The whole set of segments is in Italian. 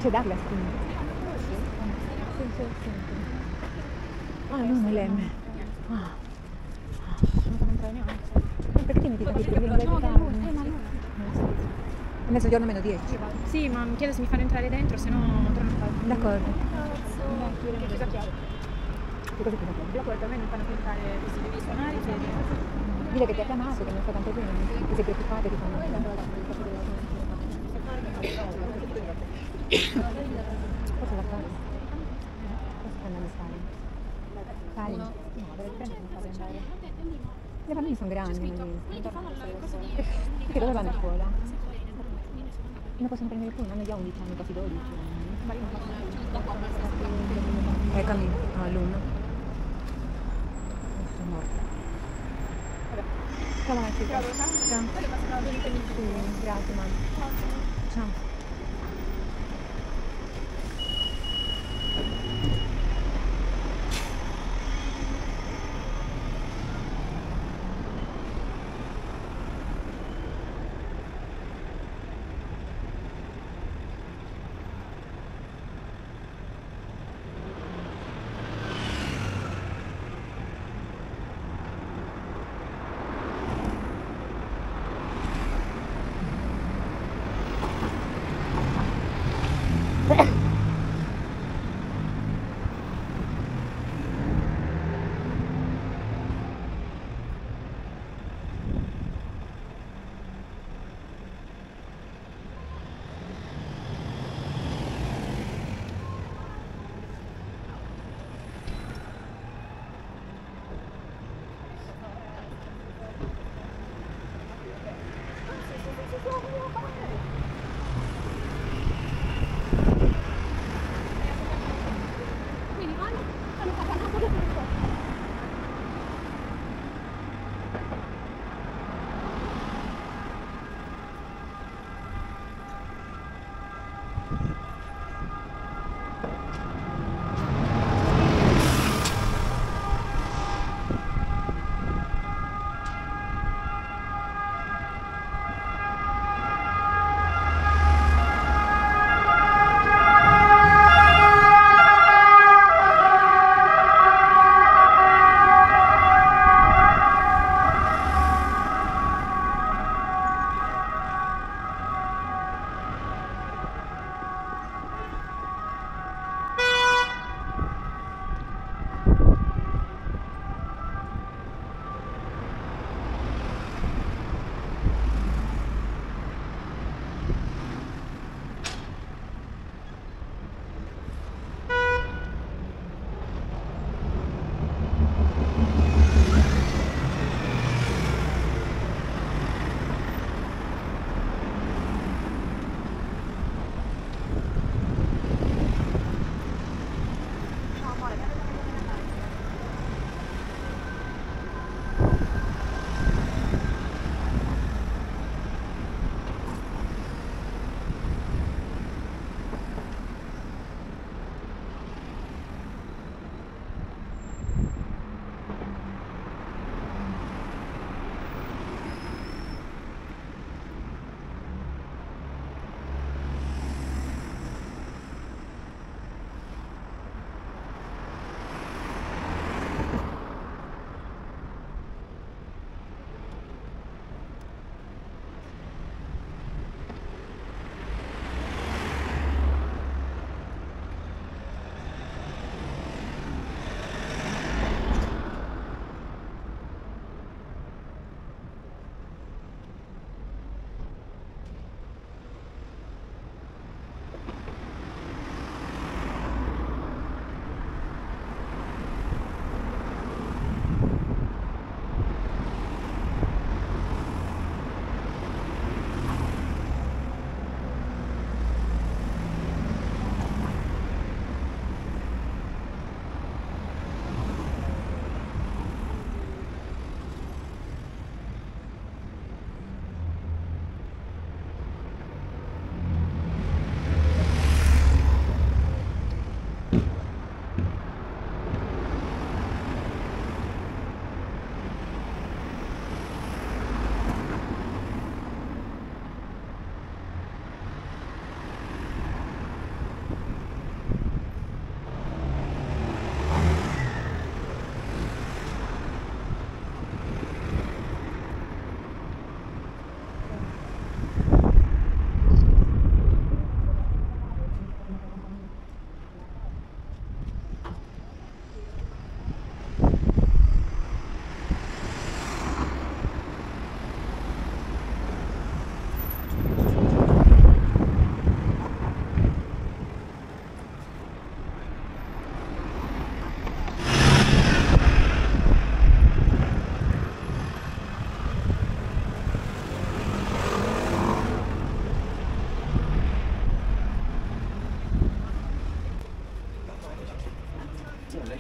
c'è Douglas qui. Sì. Ah, no, non è l'M. Ah. Non entrare neanche. Perché ti metti da qui? È mezzogiorno meno 10. Sì, ma mi chiedo se mi fanno entrare dentro, se no torno a casa. D'accordo. Chiusa chiave. Che cosa ti fa? Dopo per me non fanno più entrare così, devi suonare e chiedi. Dile che ti ha chiamato, che non fa tanto bene, che sei preoccupata e ti fanno. Cosa da fare? Cosa sta andando a fare? Sali? No, deve prendere e farli andare. Le bambini sono grandi, perché dove vanno a scuola? Non possono prendere più, non hanno già 11 anni, quasi 12 anni. Camino, all'uno. Sono morta. Ciao Marci. Ciao. Sì, grazie mamma. Ciao.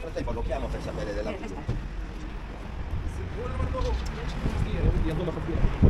frattempo lo chiamo per sapere della... Aspetta. Io non lo so.